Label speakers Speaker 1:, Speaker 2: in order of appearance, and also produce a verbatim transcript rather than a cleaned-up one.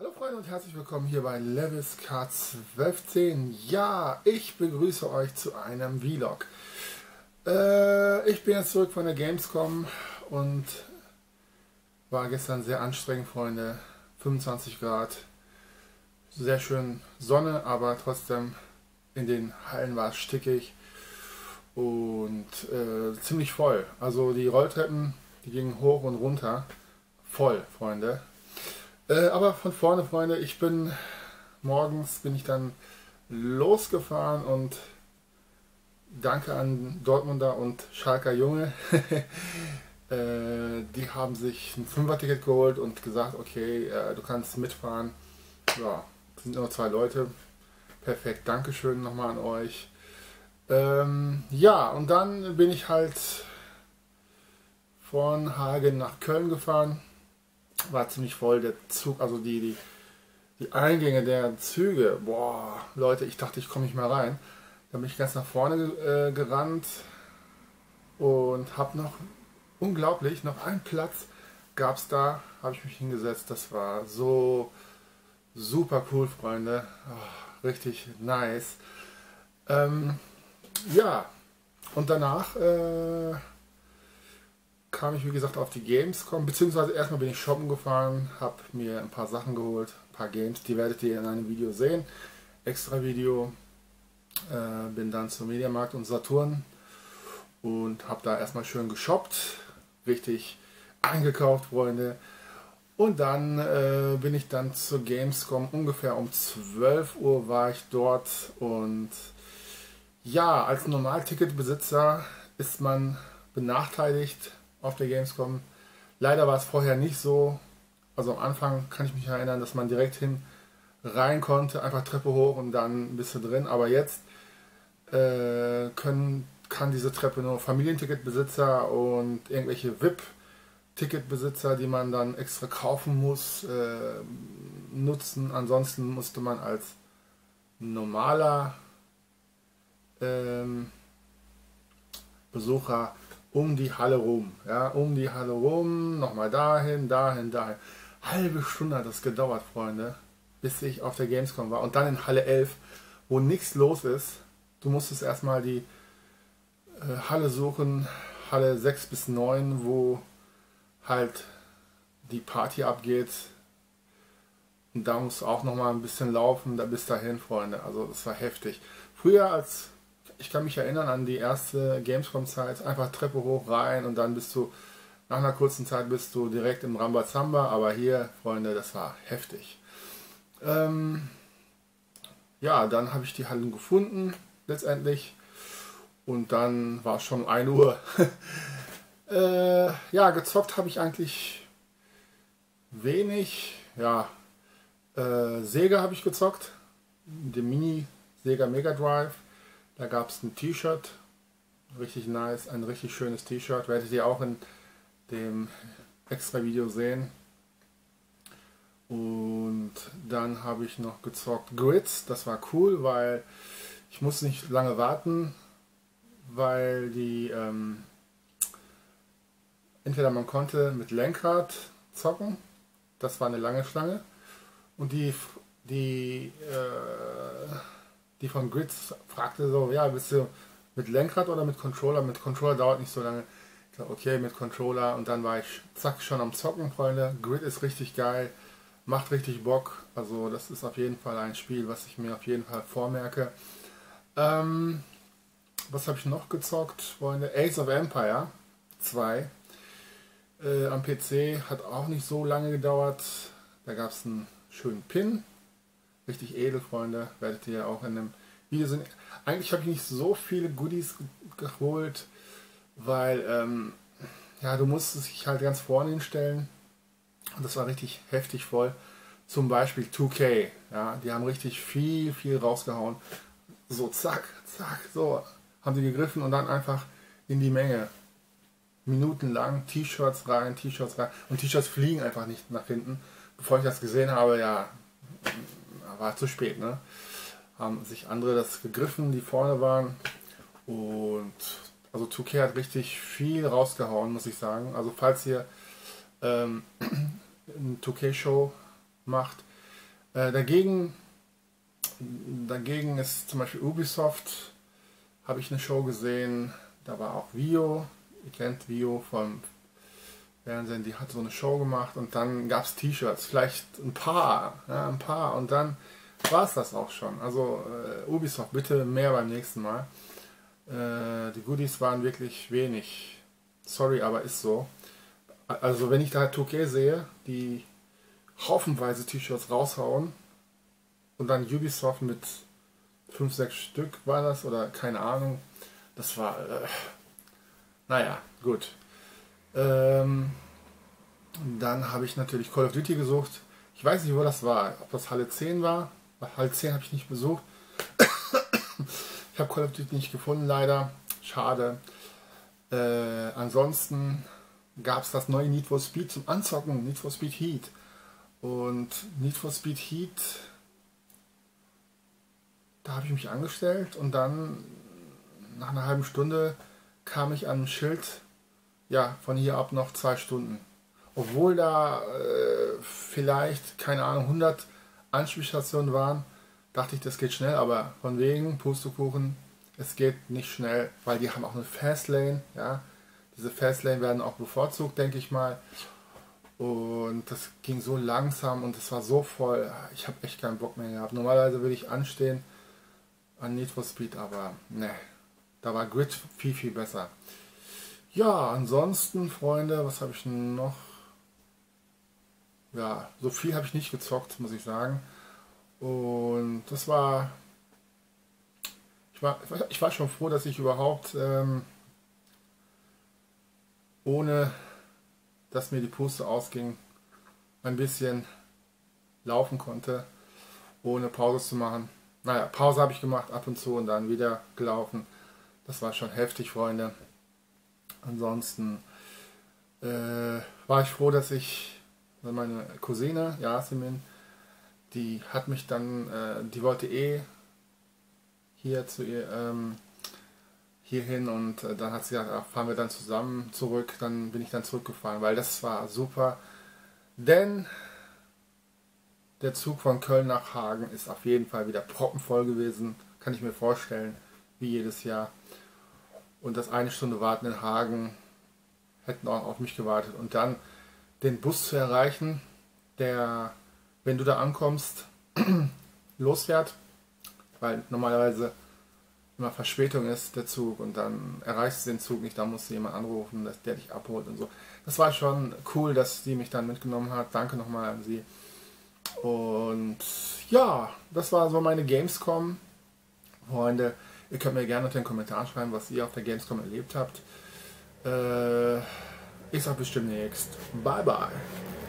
Speaker 1: Hallo Freunde und herzlich willkommen hier bei Levis K zwölf zehn. Ja, ich begrüße euch zu einem Vlog. Äh, ich bin jetzt zurück von der Gamescom und war gestern sehr anstrengend, Freunde. fünfundzwanzig Grad, sehr schön Sonne, aber trotzdem in den Hallen war es stickig und äh, ziemlich voll. Also die Rolltreppen, die gingen hoch und runter. Voll, Freunde. Äh, aber von vorne, Freunde, ich bin morgens bin ich dann losgefahren und danke an Dortmunder und Schalker Junge. äh, die haben sich ein Fünfer-Ticket geholt und gesagt, okay, äh, du kannst mitfahren. Ja, sind nur zwei Leute. Perfekt, Dankeschön nochmal an euch. Ähm, ja, und dann bin ich halt von Hagen nach Köln gefahren. War ziemlich voll, der Zug, also die, die, die Eingänge der Züge, boah, Leute, ich dachte, ich komme nicht mehr rein. Dann bin ich ganz nach vorne äh, gerannt und habe noch, unglaublich, noch einen Platz gab es da, habe ich mich hingesetzt, das war so super cool, Freunde, oh, richtig nice. Ähm, ja, und danach äh, kam ich wie gesagt auf die Gamescom, beziehungsweise erstmal bin ich shoppen gefahren, habe mir ein paar Sachen geholt, ein paar Games, die werdet ihr in einem Video sehen, extra Video, äh, bin dann zum Mediamarkt und Saturn und habe da erstmal schön geshoppt, richtig eingekauft, Freunde, und dann äh, bin ich dann zur Gamescom, ungefähr um zwölf Uhr war ich dort und ja, als Normalticketbesitzer ist man benachteiligt auf der Gamescom. Leider war es vorher nicht so. Also am Anfang kann ich mich erinnern, dass man direkt hin rein konnte, einfach Treppe hoch und dann bist du drin. Aber jetzt äh, können, kann diese Treppe nur Familienticketbesitzer und irgendwelche V I P-Ticketbesitzer, die man dann extra kaufen muss, äh, nutzen. Ansonsten musste man als normaler ähm, Besucher um die Halle rum, ja, um die Halle rum, nochmal dahin, dahin, dahin. Halbe Stunde hat das gedauert, Freunde, bis ich auf der Gamescom war. Und dann in Halle elf, wo nichts los ist. Du musstest erstmal die äh, Halle suchen, Halle sechs bis neun, wo halt die Party abgeht. Und da musst du auch nochmal ein bisschen laufen, da bis dahin, Freunde. Also das war heftig. Früher als Ich kann mich erinnern an die erste Gamescom-Zeit, einfach Treppe hoch, rein und dann bist du, nach einer kurzen Zeit bist du direkt im Rambazamba, aber hier, Freunde, das war heftig. Ähm, ja, dann habe ich die Hallen gefunden, letztendlich, und dann war es schon ein Uhr. äh, ja, gezockt habe ich eigentlich wenig, ja, äh, Sega habe ich gezockt, den Mini Sega Mega Drive. Da gab es ein T-Shirt, richtig nice, ein richtig schönes T-Shirt, werdet ihr auch in dem extra Video sehen. Und dann habe ich noch gezockt Grids, das war cool, weil ich musste nicht lange warten, weil die ähm, entweder man konnte mit Lenkrad zocken, das war eine lange Schlange, und die die äh, die von Grids fragte so, ja, bist du mit Lenkrad oder mit Controller? Mit Controller dauert nicht so lange. Ich dachte, okay, mit Controller, und dann war ich zack schon am Zocken, Freunde. Grid ist richtig geil, macht richtig Bock. Also das ist auf jeden Fall ein Spiel, was ich mir auf jeden Fall vormerke. Ähm, was habe ich noch gezockt, Freunde? Age of Empire zwei. Äh, am P C hat auch nicht so lange gedauert. Da gab es einen schönen Pin. Richtig edel, Freunde, werdet ihr auch in dem Video sehen. Eigentlich habe ich nicht so viele Goodies geholt, weil ähm, ja, du musstest dich halt ganz vorne hinstellen und das war richtig heftig voll. Zum Beispiel zwei K, ja, die haben richtig viel, viel rausgehauen. So zack, zack, so haben sie gegriffen und dann einfach in die Menge. Minutenlang T-Shirts rein, T-Shirts rein, und T-Shirts fliegen einfach nicht nach hinten. Bevor ich das gesehen habe, ja, war zu spät, ne? Haben sich andere das gegriffen, die vorne waren, und also zwei K hat richtig viel rausgehauen, muss ich sagen. Also falls ihr ähm, eine zwei K Show macht, Äh, dagegen, dagegen ist zum Beispiel Ubisoft, habe ich eine Show gesehen, da war auch Vio, ihr kennt Vio vom Fernsehen, die hat so eine Show gemacht und dann gab es T-Shirts, vielleicht ein paar, ja, ein paar und dann war es das auch schon. Also äh, Ubisoft, bitte mehr beim nächsten Mal. Äh, die Goodies waren wirklich wenig. Sorry, aber ist so. Also wenn ich da zwei K sehe, die haufenweise T-Shirts raushauen und dann Ubisoft mit fünf, sechs Stück war das oder keine Ahnung. Das war, äh, naja, gut. Ähm, dann habe ich natürlich Call of Duty gesucht. Ich weiß nicht, wo das war. Ob das Halle zehn war. Halle zehn habe ich nicht besucht. Ich habe Call of Duty nicht gefunden, leider. Schade. Äh, ansonsten gab es das neue Need for Speed zum Anzocken. Need for Speed Heat. Und Need for Speed Heat, da habe ich mich angestellt und dann nach einer halben Stunde kam ich an ein Schild, ja, von hier ab noch zwei Stunden. Obwohl da äh, vielleicht, keine Ahnung, hundert Anspielstationen waren, dachte ich, das geht schnell, aber von wegen Pustekuchen, es geht nicht schnell, weil die haben auch eine Fastlane, ja. Diese Fastlane werden auch bevorzugt, denke ich mal. Und das ging so langsam und es war so voll, ich habe echt keinen Bock mehr gehabt. Normalerweise würde ich anstehen an Need for Speed, aber ne, da war Grid viel, viel besser. Ja, ansonsten, Freunde, was habe ich noch? Ja, so viel habe ich nicht gezockt, muss ich sagen. Und das war, ich war, ich war schon froh, dass ich überhaupt ähm, ohne, dass mir die Puste ausging, ein bisschen laufen konnte, ohne Pause zu machen. Naja, Pause habe ich gemacht ab und zu und dann wieder gelaufen. Das war schon heftig, Freunde. Ansonsten äh, war ich froh, dass ich meine Cousine, Yasemin, die hat mich dann, äh, die wollte eh hier zu ihr, ähm, hierhin und äh, dann hat sie gesagt, ach, fahren wir dann zusammen zurück, dann bin ich dann zurückgefahren, weil das war super, denn der Zug von Köln nach Hagen ist auf jeden Fall wieder proppenvoll gewesen, kann ich mir vorstellen, wie jedes Jahr. Und das eine Stunde Warten in Hagen hätten auch auf mich gewartet und dann den Bus zu erreichen, der, wenn du da ankommst, losfährt, weil normalerweise immer Verspätung ist, der Zug, und dann erreichst du den Zug nicht, da musst du jemanden anrufen, dass der dich abholt und so. Das war schon cool, dass sie mich dann mitgenommen hat. Danke nochmal an sie. Und ja, das war so meine Gamescom. Freunde, ihr könnt mir gerne unter den Kommentaren schreiben, was ihr auf der Gamescom erlebt habt. Äh, ich sag bis demnächst. Bye bye.